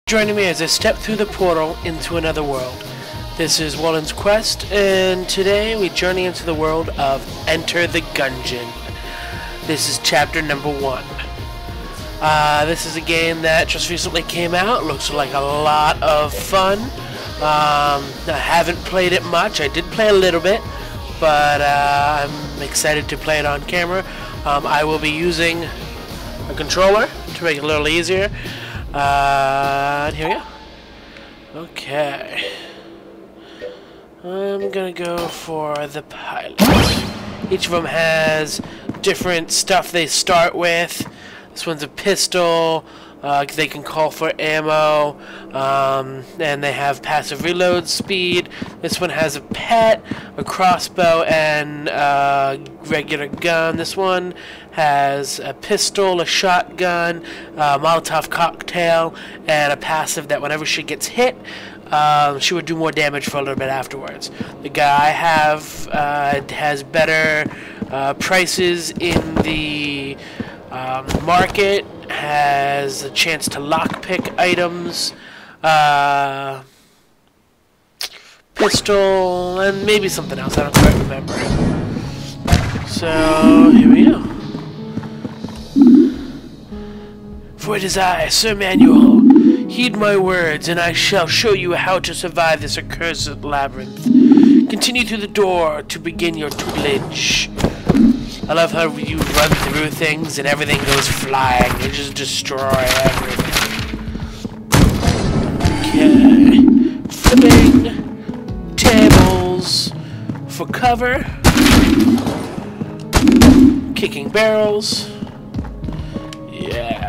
Joining me as I step through the portal into another world. This is Wallen's Quest, and today we journey into the world of Enter the Gungeon. This is chapter number 1. This is a game that just recently came out. Looks like a lot of fun. I haven't played it much. I did play a little bit, but I'm excited to play it on camera. I will be using a controller to make it a little easier. And here we go. Okay. I'm gonna go for the pilot. Each of them has different stuff they start with. This one's a pistol. They can call for ammo. And they have passive reload speed. This one has a pet, a crossbow, and a regular gun. This one has a pistol, a shotgun, a Molotov cocktail, and a passive that whenever she gets hit, she would do more damage for a little bit afterwards. The guy I have has better prices in the market, has a chance to lockpick items, pistol, and maybe something else. I don't quite remember. So, here we go. For it is I, Sir Manuel. Heed my words, and I shall show you how to survive this accursed labyrinth. Continue through the door to begin your tutelage. I love how you run through things and everything goes flying. You just destroy everything. Okay. Flipping tables for cover. Kicking barrels. Yeah.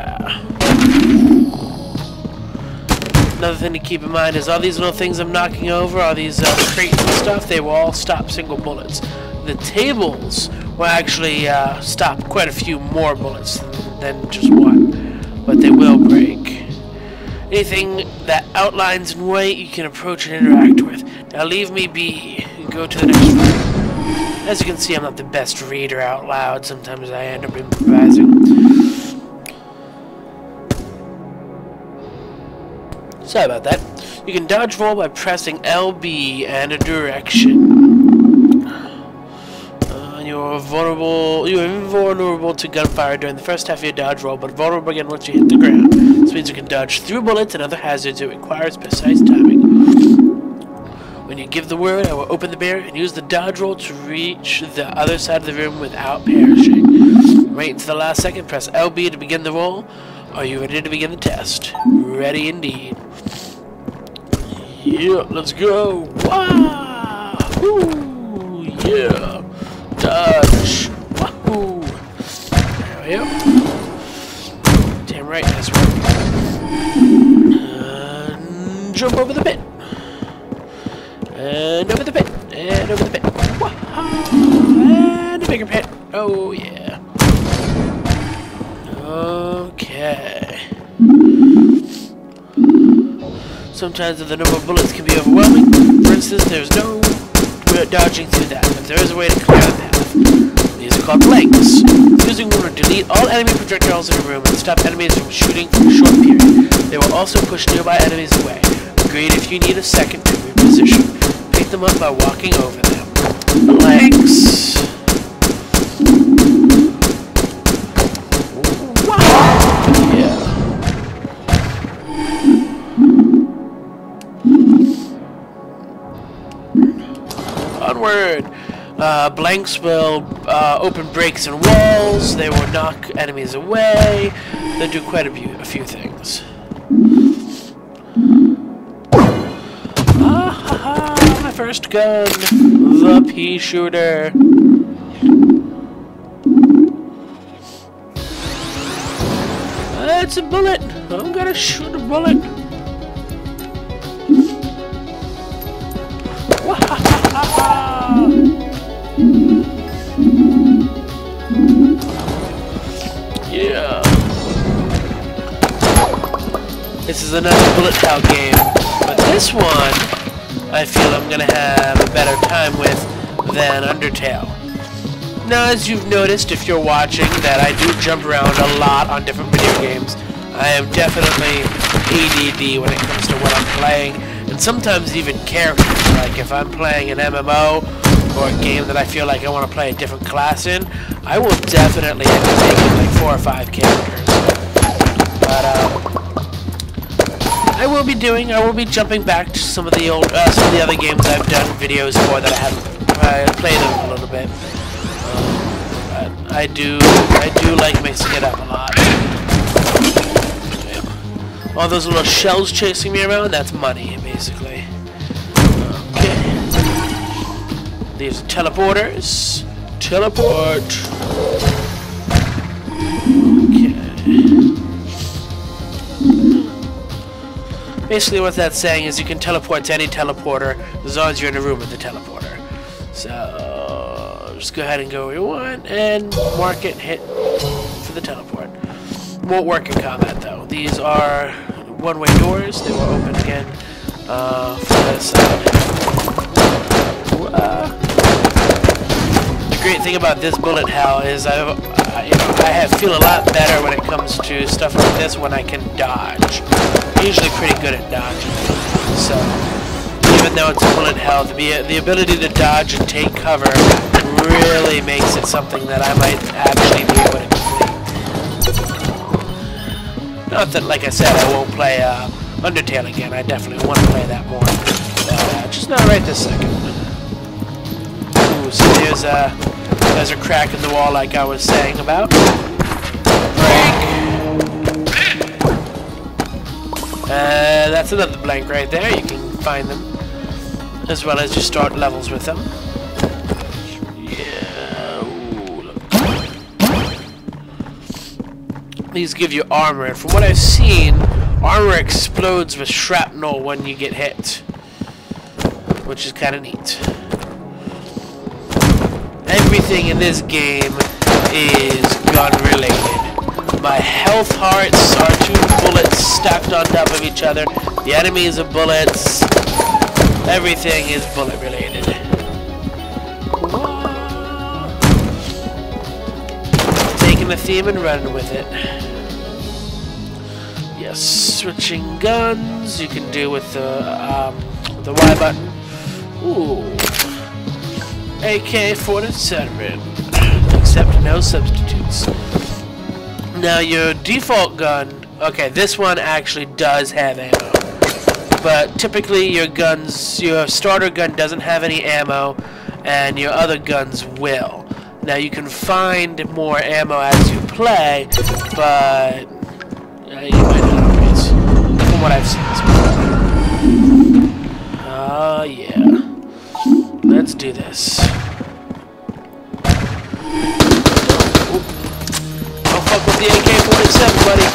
Another thing to keep in mind is all these little things I'm knocking over, all these crates and stuff, they will all stop single bullets. The tables will actually stop quite a few more bullets than just one, but they will break. Anything that outlines in white you can approach and interact with. Now leave me be and go to the next room. As you can see, I'm not the best reader out loud. Sometimes I end up improvising. Sorry about that. You can dodge roll by pressing LB and a direction. You're invulnerable to gunfire during the first half of your dodge roll, but vulnerable again once you hit the ground. This means you can dodge through bullets and other hazards. It requires precise timing. When you give the word, I will open the barrier and use the dodge roll to reach the other side of the room without perishing. Wait until the last second. Press LB to begin the roll. Are you ready to begin the test? Ready indeed. Yeah, let's go. Wow! Woo! Yeah! Dodge! Wahoo! There we go. Damn right, that's right. Jump over the pit. And over the pit. And over the pit. Wahoo! And a bigger pit. Oh, yeah. Okay. Sometimes the number of bullets can be overwhelming. For instance, there's no dodging through that, but there is a way to clear the path. These are called blanks. Using one will delete all enemy projectiles in a room and stop enemies from shooting for a short period. They will also push nearby enemies away. Agreed if you need a second to reposition. Pick them up by walking over them. Blanks. Onward! Blanks will open breaks in walls, they will knock enemies away, they'll do quite a few things. Ah ha ha! My first gun! The pea shooter! That's a bullet! I'm gonna shoot a bullet! Yeah. This is another bullet hell game, but this one I feel I'm gonna have a better time with than Undertale. Now, as you've noticed if you're watching that I do jump around a lot on different video games, I am definitely ADD when it comes to what I'm playing, and sometimes even characters. Like if I'm playing an MMO or a game that I feel like I want to play a different class in, I will definitely end up taking like 4 or 5 characters. But I will be jumping back to some of the other games I've done videos for that I played a little bit. I do like mixing it up a lot. All those little shells chasing me around, that's money, basically. Okay. These are teleporters. Teleport. Okay. Basically what that's saying is you can teleport to any teleporter as long as you're in a room with the teleporter. So just go ahead and go where you want and mark it and hit for the teleport. Won't work in combat though. These are one-way doors. They will open again for the side. The great thing about this bullet hell is I feel a lot better when it comes to stuff like this when I can dodge. I'm usually pretty good at dodging. So even though it's a bullet hell, the ability to dodge and take cover really makes it something that I might actually be able to complete. Not that, like I said, I won't play Undertale again. I definitely want to play that more. Just not right this second. Ooh, so there's a crack in the wall like I was saying about. Break! That's another blank right there. You can find them. As well as you start levels with them. Yeah. Ooh, look. These give you armor, and from what I've seen, armor explodes with shrapnel when you get hit, which is kind of neat. Everything in this game is gun related. My health hearts are 2 bullets stacked on top of each other. The enemies are bullets. Everything is bullet related. Taking the theme and running with it. Yes, switching guns you can do with the Y button. Ooh, AK-47, except no substitutes. Now your default gun, okay, this one actually does have ammo, but typically your starter gun doesn't have any ammo, and your other guns will. Now you can find more ammo as you play, but you might not always, from what I've seen. Oh yeah, let's do this. Don't fuck with the AK-47, buddy.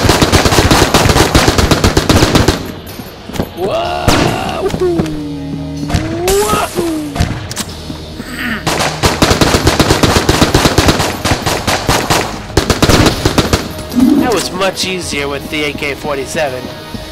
Whoa! Whoa! That was much easier with the AK-47.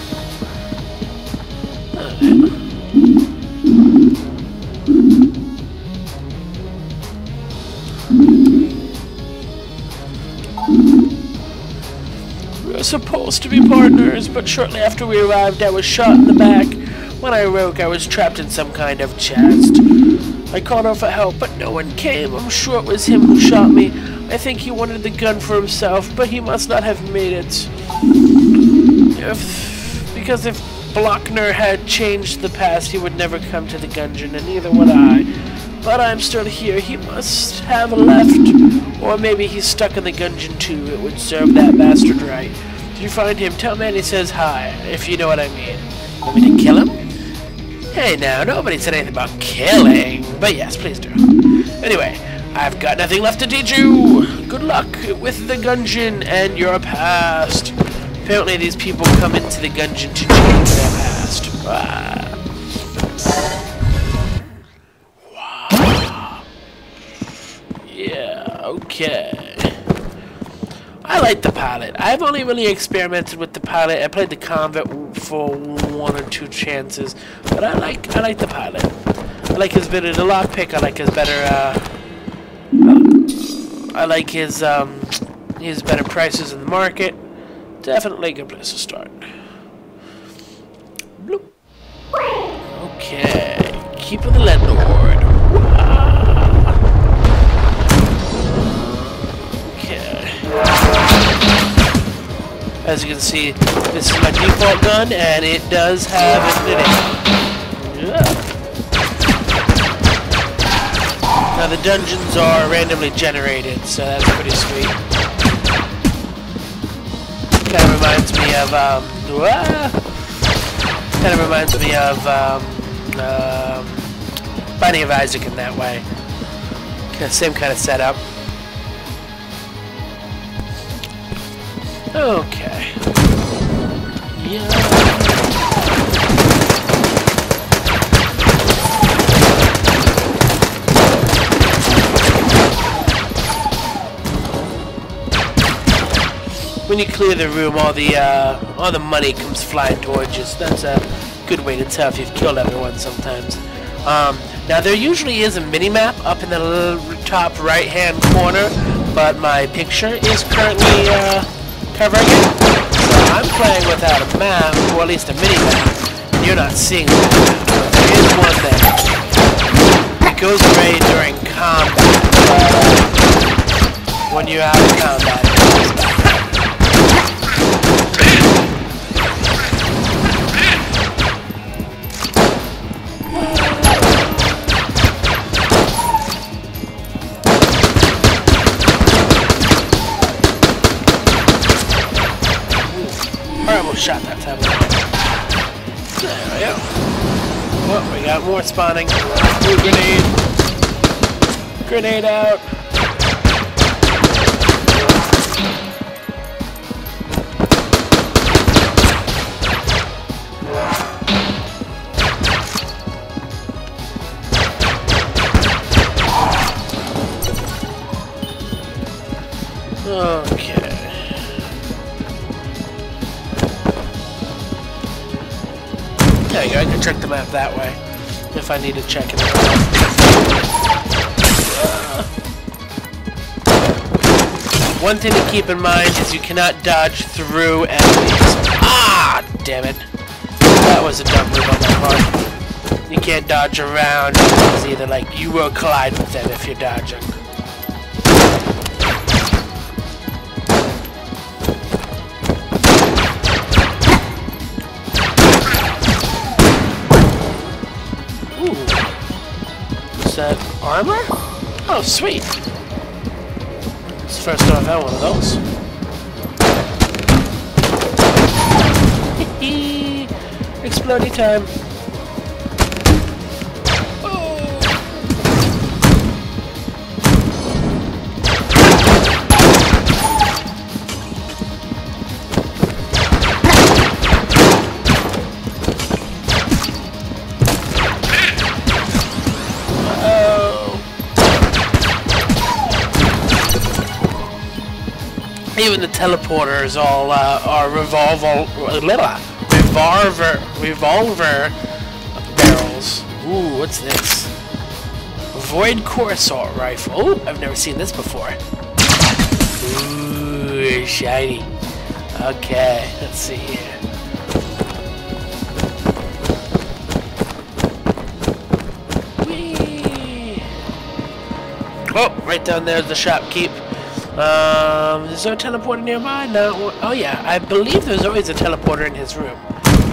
We were supposed to be partners, but shortly after we arrived, I was shot in the back. When I awoke, I was trapped in some kind of chest. I called out for help, but no one came. I'm sure it was him who shot me. I think he wanted the gun for himself, but he must not have made it. Because if Blockner had changed the past, he would never come to the Gungeon, and neither would I. But I'm still here. He must have left. Or maybe he's stuck in the Gungeon too. It would serve that bastard right. If you find him, tell him he says hi, if you know what I mean. Want me to kill him? Hey now, nobody said anything about killing. But yes, please do. Anyway, I've got nothing left to teach you. Good luck with the Gungeon and your past. Apparently these people come into the Gungeon to change their past. Wow. Yeah, okay. I like the pilot. I've only really experimented with the pilot. I played the convict for 1 or 2 chances, but I like the pilot. I like his better the lockpick. I like his better. I like his better prices in the market. Definitely a good place to start. Bloop. Okay. Keep with the landlord. Okay. As you can see, this is my default gun, and it does have infinity. Yeah. Now the dungeons are randomly generated, so that's pretty sweet. Kind of reminds me of Binding of Isaac in that way. Same kind of setup. Okay. Yeah. When you clear the room, all the money comes flying towards you. So that's a good way to tell if you've killed everyone sometimes. Now there usually is a mini-map up in the top right-hand corner, but my picture is currently covering it. So I'm playing without a map, or at least a mini-map, and you're not seeing that. There is one there. It goes away during combat, but when you're out of combat, it goes back. Shot that time. There we go. Oh, we got more spawning. Ooh, grenade. Grenade out. Okay. There you go, I can check the map that way, if I need to check it. One thing to keep in mind is you cannot dodge through enemies. Ah, damn it. That was a dumb move on my part. You can't dodge around enemies either, like you will collide with them if you're dodging. Armor? Oh, sweet. It's the first time I've had one of those. Explodey time. Even the teleporters all are revolver barrels. Ooh, what's this? Void Core Assault Rifle. Oh, I've never seen this before. Ooh, shiny. Okay, let's see here. Whee! Oh, right down there's the shopkeep. Is there a teleporter nearby? No. Oh yeah, I believe there's always a teleporter in his room.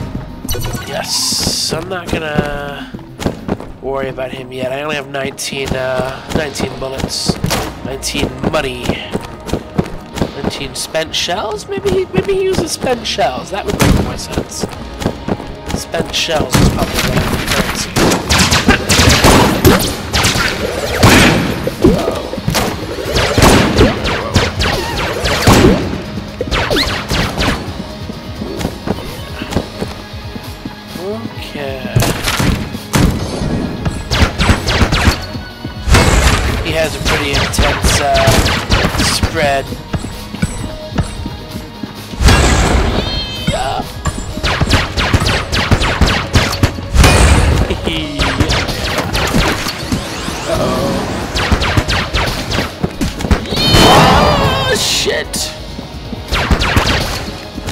Yes, I'm not gonna worry about him yet. I only have 19 bullets. 19 money. 19 spent shells? Maybe he uses spent shells. That would make more sense. Spent shells is probably the currency. He has a pretty intense spread. Oh shit!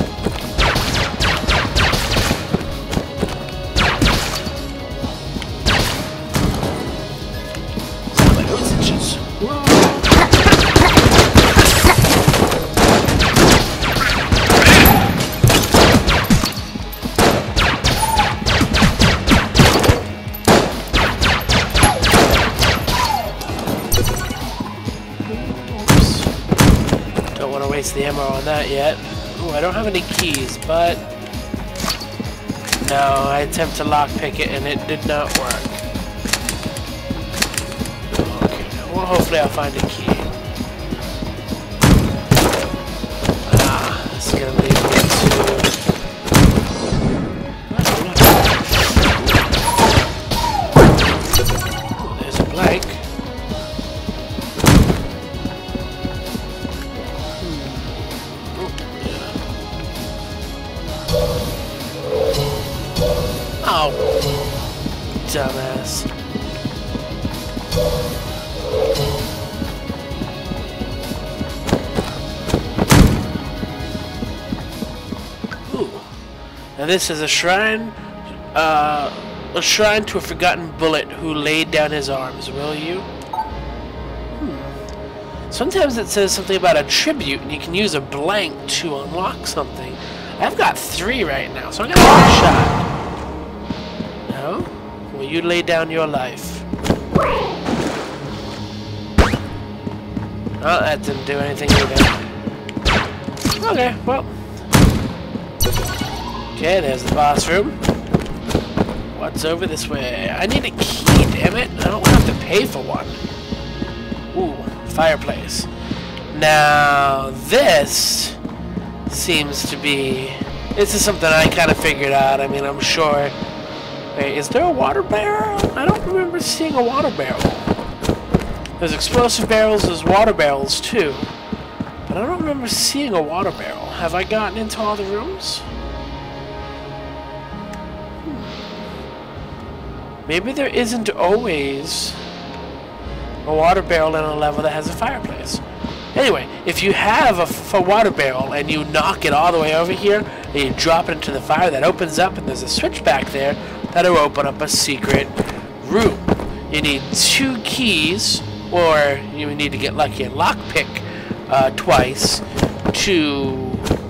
waste the ammo on that yet. Ooh, I don't have any keys, but no, I attempt to lockpick it and it did not work. Okay, well, hopefully I'll find a key. This is gonna lead me to. Oh, there's a blank. Oh, dumbass. Ooh. Now this is a shrine to a forgotten bullet who laid down his arms. Will you? Sometimes it says something about a tribute, and you can use a blank to unlock something. I've got 3 right now, so I'm gonna have a shot. No? Will you lay down your life? Oh, that didn't do anything either. Okay, well. Okay, there's the boss room. What's over this way? I need a key, damn it. I don't have to pay for one. Ooh, fireplace. Now, this seems to be... This is something I kind of figured out. I mean, I'm sure... Wait, is there a water barrel? I don't remember seeing a water barrel. There's explosive barrels, there's water barrels too. But I don't remember seeing a water barrel. Have I gotten into all the rooms? Maybe there isn't always a water barrel in a level that has a fireplace. Anyway, if you have a water barrel and you knock it all the way over here and you drop it into the fire, that opens up and there's a switch back there that'll open up a secret room. You need 2 keys, or you need to get lucky and lockpick twice to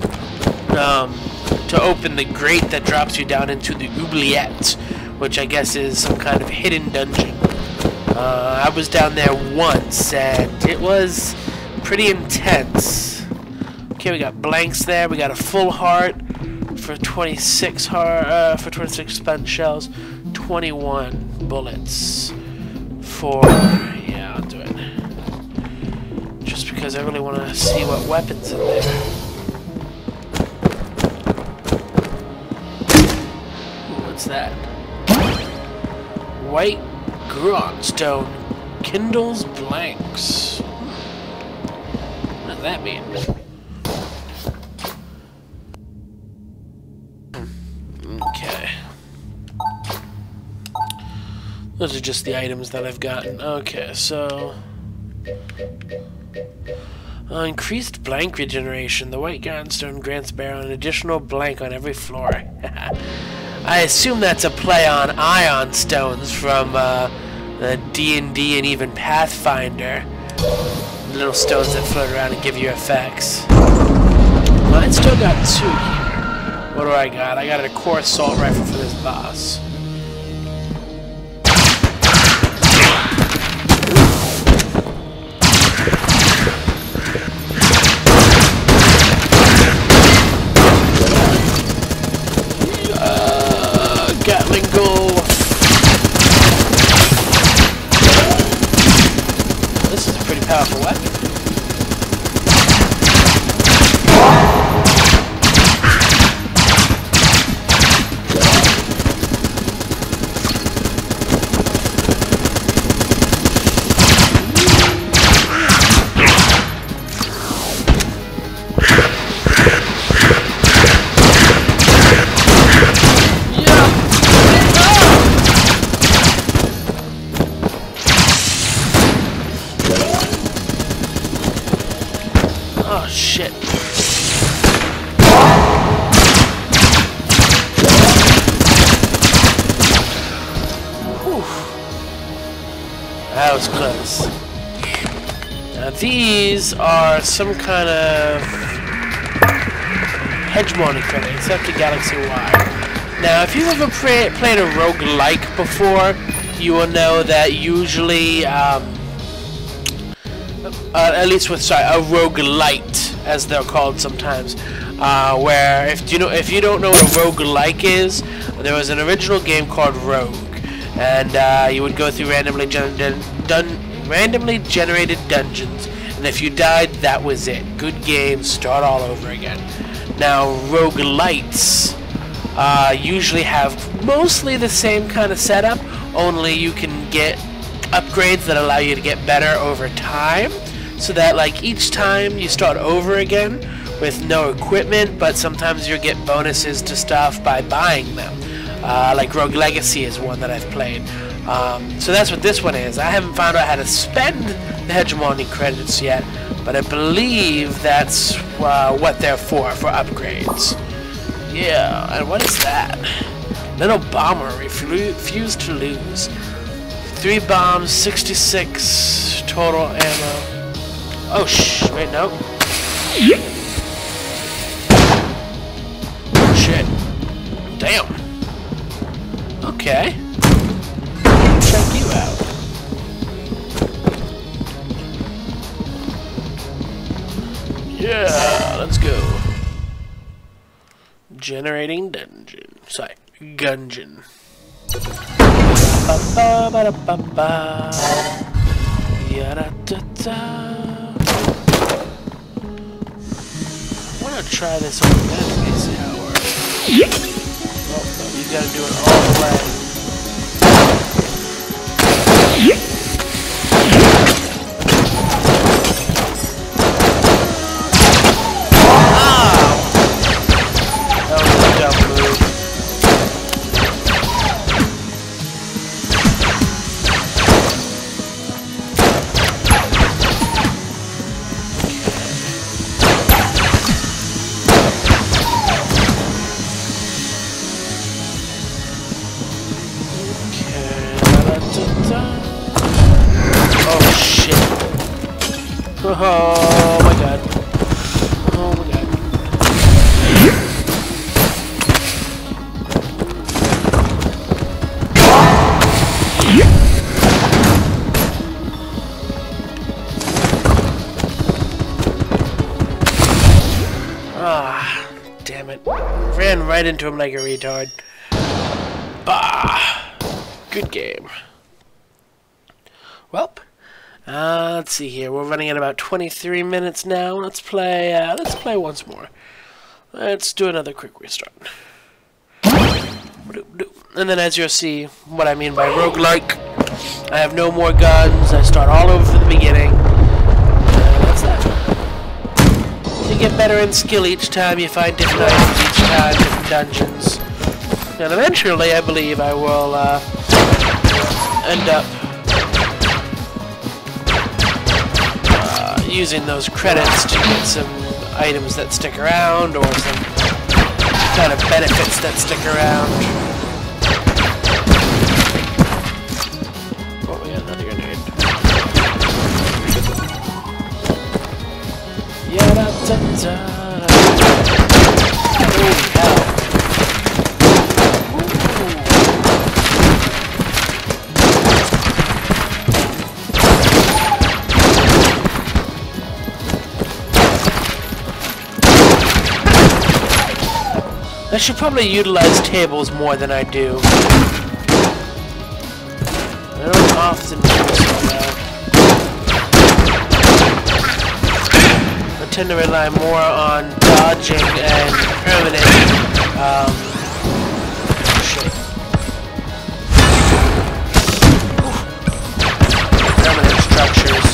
open the grate that drops you down into the oubliette, which I guess is some kind of hidden dungeon. I was down there once and it was pretty intense. Okay, we got blanks there. We got a full heart for 26 spent shells, 21 bullets for... Yeah, I'll do it. Just because I really want to see what weapons in there. Ooh, what's that? White grunstone kindles blanks. What does that mean? Okay. Those are just the items that I've gotten. Okay, so... increased blank regeneration. The white grindstone grants Baron an additional blank on every floor. I assume that's a play on ion stones from the D&D and even Pathfinder. Little stones that float around and give you effects. Mine still got 2 here. What do I got? I got a core assault rifle for this boss. Gatling gun. This is a pretty powerful weapon. Oh shit. Whew. That was close. Now these are some kind of hegemony credit, except in Galaxy Y. Now if you've ever played a roguelike before, you will know that usually, at least with, a roguelite, as they're called sometimes. Where if you don't know what a roguelike is, there was an original game called Rogue, and you would go through randomly generated dungeons, and if you died, that was it. Good game, start all over again. Now, roguelites usually have mostly the same kind of setup, only you can get upgrades that allow you to get better over time, so that like each time you start over again with no equipment, but sometimes you get bonuses to stuff by buying them. Like Rogue Legacy is one that I've played. So that's what this one is. I haven't found out how to spend the Hegemony credits yet, but I believe that's what they're for upgrades. Yeah, and what is that? Little bomber, refuse to lose. 3 bombs, 66 total ammo. Oh, wait, no. Shit. Damn. Okay. Check you out. Yeah, let's go. Generating dungeon. Sorry, gungeon. Ba-ba-ba-da-ba-ba. Ya-da-da-da. I want to try this on the enemy, see how it works. Oh, you gotta do it all the way. That was a dumb move. Oh shit. Oh my god. Oh my god. Ah, damn it. Ran right into him like a retard. Bah. Good game. Well, let's see here. We're running at about 23 minutes now. Let's play once more. Let's do another quick restart. And then as you'll see what I mean by roguelike, I have no more guns. I start all over from the beginning. That's that. You get better in skill each time. You find different items each time, different dungeons. And eventually, I believe I will end up using those credits to get some items that stick around, or some kind of benefits that stick around. Oh, we got another grenade. Ya-da-da-da. Holy hell. I should probably utilize tables more than I do. I don't often do so now. I tend to rely more on dodging and permanent, shit. Permanent structures.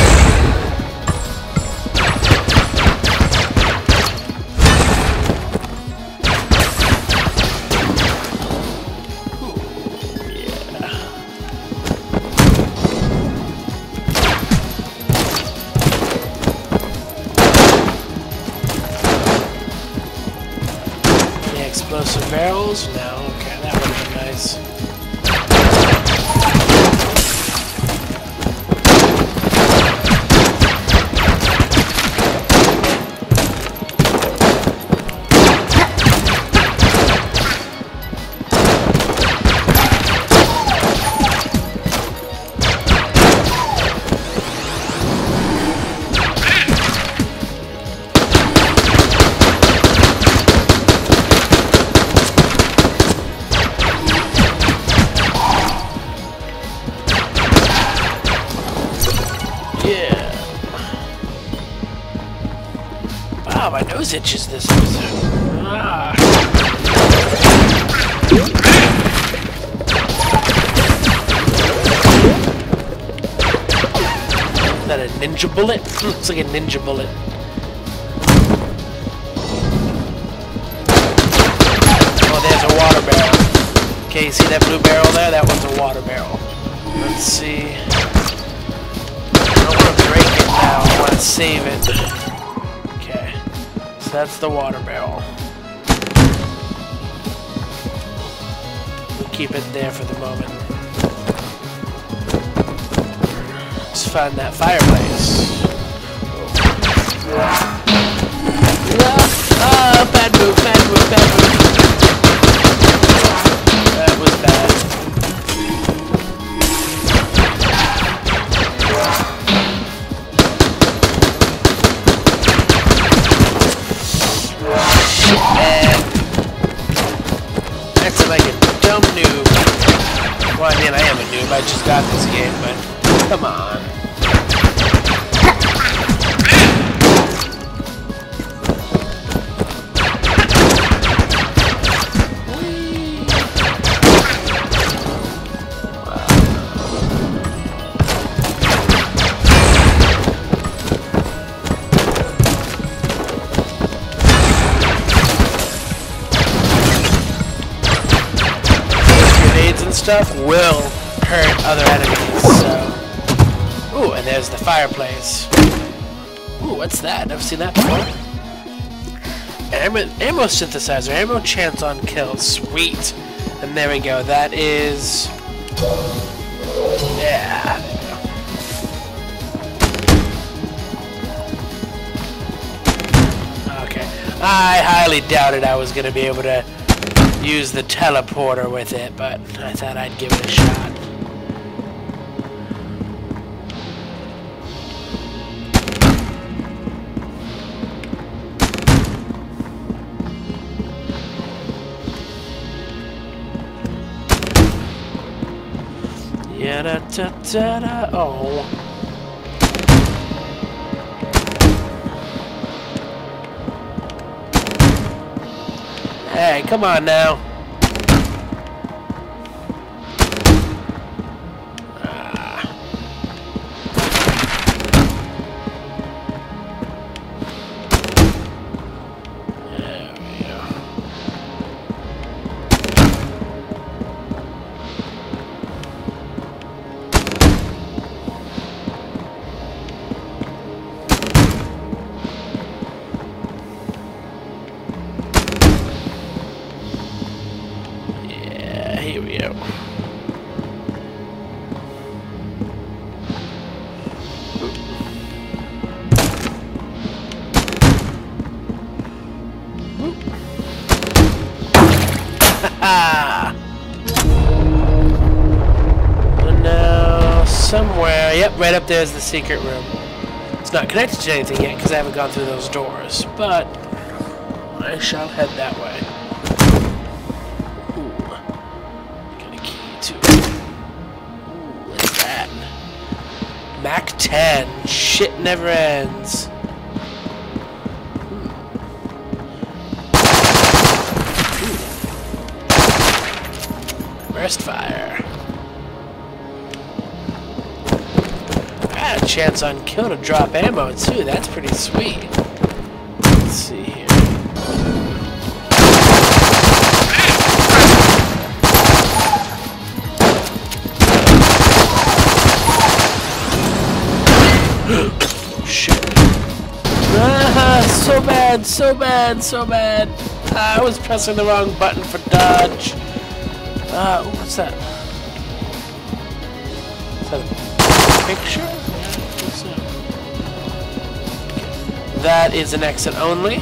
Explosive barrels? No, okay, that would have been nice. nose itches this episode. Ah. Is that a ninja bullet? Looks like a ninja bullet. Oh, there's a water barrel. Okay, you see that blue barrel there? That one's a water barrel. Let's see. I don't want to break it now. I want to save it. Okay. So that's the water barrel. We'll keep it there for the moment. Let's find that fireplace. Oh, bad move, bad move, bad move. That was bad. Shit, man. Acting like a dumb noob. Well, I mean, I am a noob. I just got this game, but come on. Stuff will hurt other enemies, so... Ooh, and there's the fireplace. Ooh, what's that? Never seen that before. Ammo synthesizer, ammo chance on kills. Sweet. And there we go, that is... Yeah. Okay. I highly doubted I was going to be able to use the teleporter with it, but I thought I'd give it a shot. Yeah, da da da da. Oh. Hey, come on now. There we go. Here we go. And now somewhere, yep, right up there is the secret room. It's not connected to anything yet because I haven't gone through those doors, but I shall head that way. Mac 10. Shit never ends. Burst fire. Got a chance on kill to drop ammo too. That's pretty sweet. Let's see here. Shit. So bad, so bad, so bad. I was pressing the wrong button for dodge. What's that? Is that a picture? What's that? That is an exit only.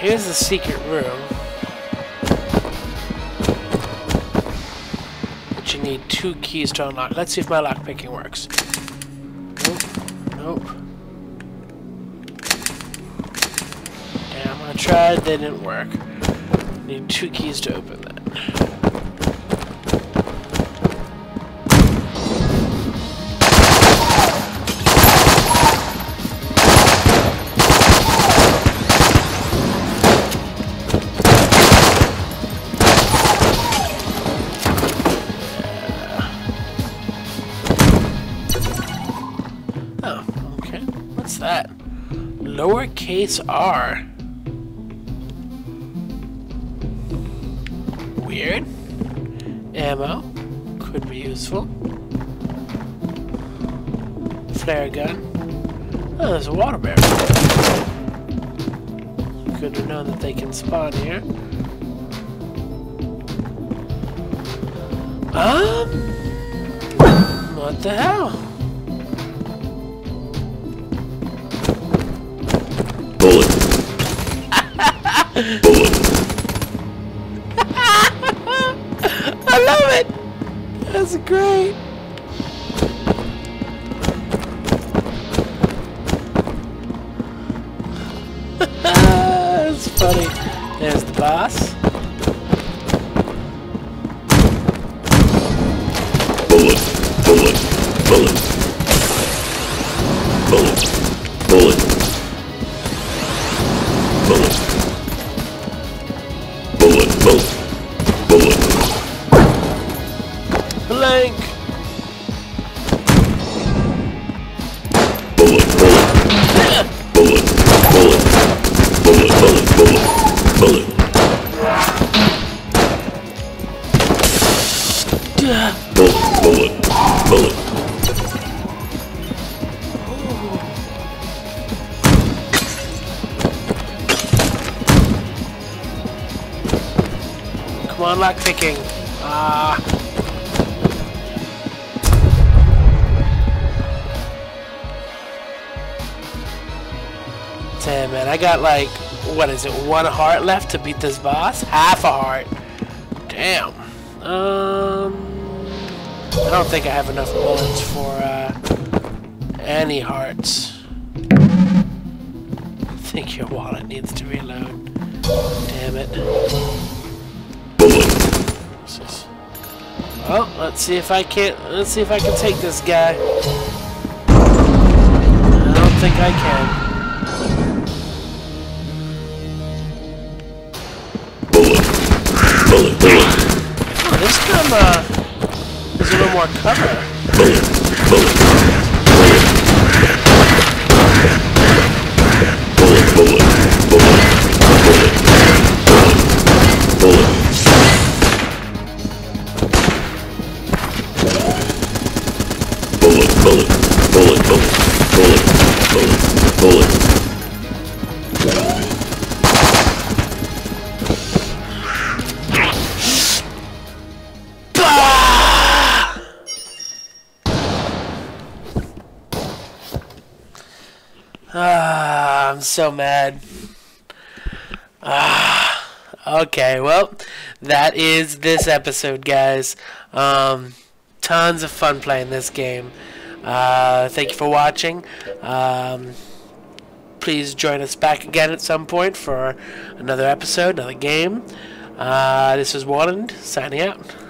here's the secret room. But you need 2 keys to unlock. Let's see if my lockpicking works. Nope. Damn, I tried, they didn't work. Need 2 keys to open that. Oh, okay. What's that? Lowercase r. Weird. Ammo. Could be useful. Flare gun. Oh, there's a water bear. Good to know that they can spawn here. What the hell? Bullet. Bullet. I love it! That's great! That's funny. There's the boss. Bullet. Bullet. Bullet. Bullet. Bullet. Bullet. Bullet. Bullet. Bullet. Blank! Bullet. Bullet. Bullet. Bullet. Bullet. Bullet. Bullet. Bullet. Bullet. Bullet. Bullet. Come on, lockpicking. Ah. Damn, man, I got like, what is it, 1 heart left to beat this boss? Half a heart. Damn. I don't think I have enough bullets for any hearts. I think your wallet needs to reload. Damn it. Well, let's see if I can take this guy. I don't think I can. Bullet. Bullet. Bullet. Oh, this time, there's a little more cover. Bullet. Bullet. Bullet. Bullet. Bullet. Bullet. Bullet. Bullet. Bullet. Bullet. Bullet. Bullet. Bullet. Bullet. I'm so mad. Okay, well, that is this episode, guys. Tons of fun playing this game. Thank you for watching. Please join us back again at some point for another episode, another game. This is Warland, signing out.